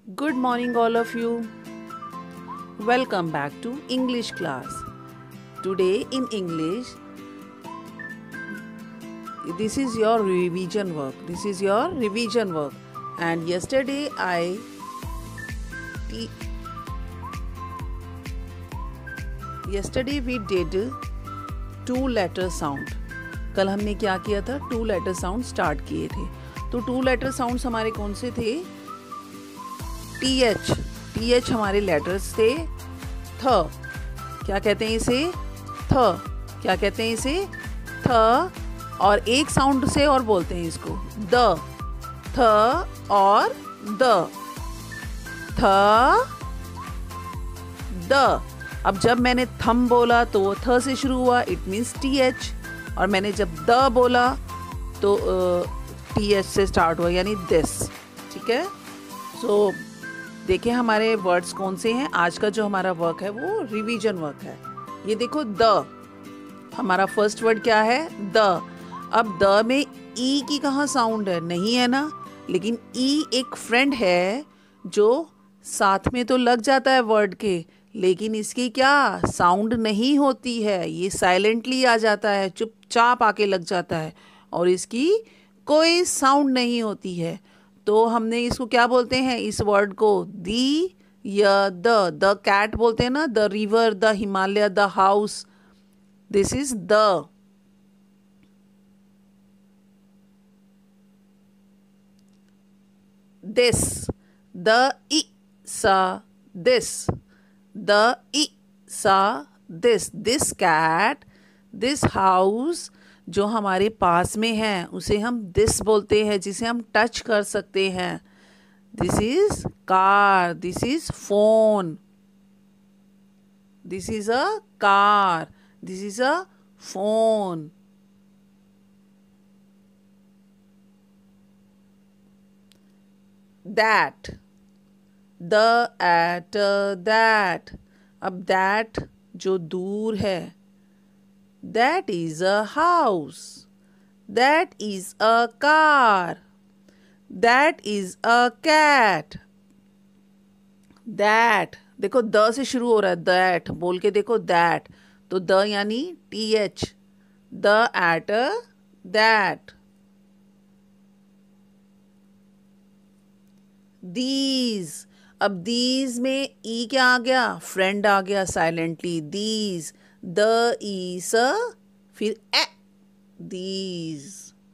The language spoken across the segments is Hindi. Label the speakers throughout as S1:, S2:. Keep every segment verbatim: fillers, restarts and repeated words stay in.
S1: Good morning, all of you. Welcome back to English class. Today in English, this is your revision work. This is your revision work. And yesterday I te- yesterday we did two letter sound. कल हमने क्या किया था? टू लेटर साउंड स्टार्ट किए थे. तो टू लेटर साउंड्स हमारे कौन से थे? T H. टी एच हमारे लेटर्स थे. थ. क्या कहते हैं इसे? थ. क्या कहते हैं इसे? थ. और एक साउंड से और बोलते हैं इसको द. थ और द. थ द. अब जब मैंने थम बोला तो वो थ से शुरू हुआ, इट मीन्स टी एच. और मैंने जब द बोला तो टी एच से स्टार्ट हुआ, यानी दिस. ठीक है. सो so, देखिए हमारे वर्ड्स कौन से हैं. आज का जो हमारा वर्क है वो रिवीजन वर्क है. ये देखो द. हमारा फर्स्ट वर्ड क्या है? द. अब द में ई की कहाँ साउंड है? नहीं है ना. लेकिन ई एक फ्रेंड है जो साथ में तो लग जाता है वर्ड के, लेकिन इसकी क्या साउंड नहीं होती है. ये साइलेंटली आ जाता है, चुपचाप आके लग जाता है और इसकी कोई साउंड नहीं होती है. तो हमने इसको क्या बोलते हैं, इस वर्ड को? दी या द. द कैट बोलते हैं ना, the river, the Himalaya, the house. This is the. This. The इ सा दिस. द इ सा this. This cat, this house जो हमारे पास में है उसे हम दिस बोलते हैं, जिसे हम टच कर सकते हैं. This is car. This is phone. This is a car. This is a phone. That. द एट दैट. अब दैट जो दूर है, that is a house. That is a car. That is a cat. That. देखो द से शुरू हो रहा है. दैट बोल के देखो. दैट. तो द यानी टी एच. द एट दैट. दीज. अब दीज में ई क्या आ गया? फ्रेंड आ गया साइलेंटली. दीज. द ई स फिर ए. दीज.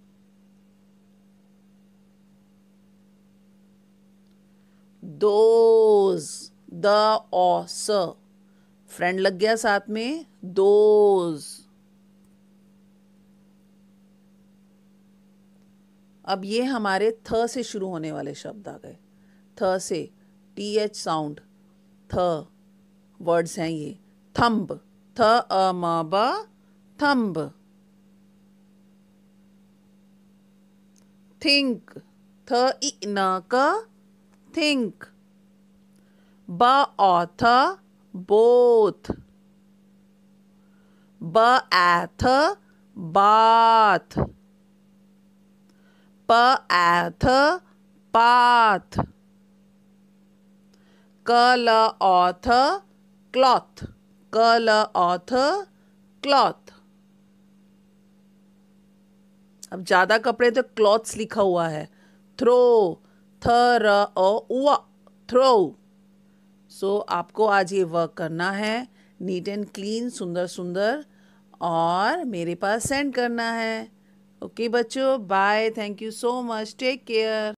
S1: दोज. द ओ स फ्रेंड लग गया साथ में. दोज. अब ये हमारे थ से शुरू होने वाले शब्द आ गए. थ से टी एच साउंड. थ वर्ड्स हैं ये. थंब. थ अ म ब थंब. थिंक. थ इ न क थिंक. ब ओ थ बोथ. ब ए थ बाथ. प ए थ पाथ. क ल ओ थ क्लॉथ. क ल ओ थ क्लॉथ. अब ज्यादा कपड़े तो क्लॉथ्स लिखा हुआ है. थ्रो. थ र ओ उ थ्रो. सो आपको आज ये वर्क करना है. नीट एंड क्लीन, सुंदर सुंदर, और मेरे पास सेंड करना है. ओके बच्चों, bye. Thank you so much. Take care.